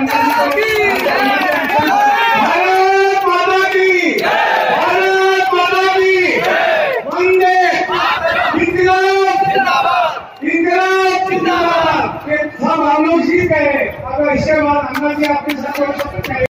सब हम लोग जीत गए। अगर इसके बाद अन्ना जी आपके साथ